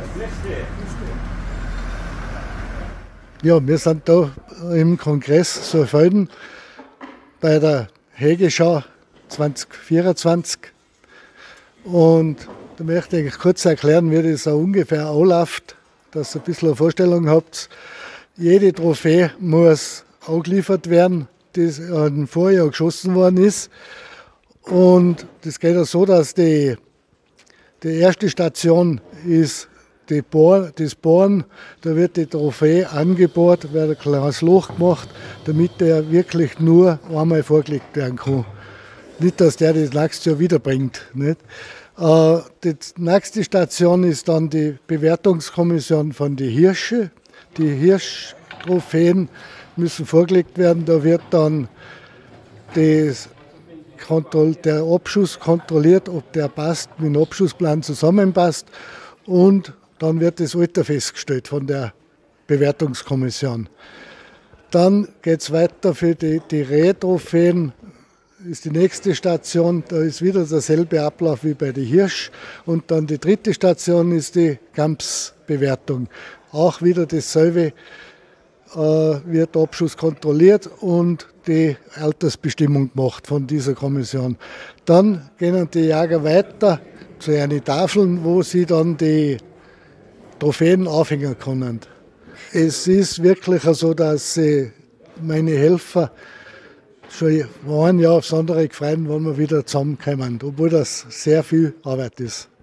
Ja, wir sind da im Kongress Saalfelden bei der Hegeschau 2024 und da möchte ich kurz erklären, wie das so ungefähr abläuft, dass ihr ein bisschen eine Vorstellung habt. Jede Trophäe muss angeliefert werden, die im Vorjahr geschossen worden ist. Und das geht auch so, dass die erste Station ist das Bohren. Da wird die Trophäe angebohrt, wird ein kleines Loch gemacht, damit der wirklich nur einmal vorgelegt werden kann. Nicht, dass der das nächste Jahr wiederbringt. Nicht? Die nächste Station ist dann die Bewertungskommission von den Hirsche. Die Hirschtrophäen müssen vorgelegt werden. Da wird dann der Abschuss kontrolliert, ob der passt, mit dem Abschussplan zusammenpasst. Und dann wird das Alter festgestellt von der Bewertungskommission. Dann geht es weiter für die Rehtrophäen, ist die nächste Station. Da ist wieder derselbe Ablauf wie bei den Hirsch. Und dann die dritte Station ist die Gamsbewertung. Auch wieder dasselbe, wird der Abschuss kontrolliert und die Altersbestimmung gemacht von dieser Kommission. Dann gehen die Jäger weiter zu einer Tafeln, wo sie dann die Trophäen aufhängen können. Es ist wirklich so, dass meine Helfer schon ein Jahr aufs andere gefreut, wenn wir wieder zusammenkommen, obwohl das sehr viel Arbeit ist.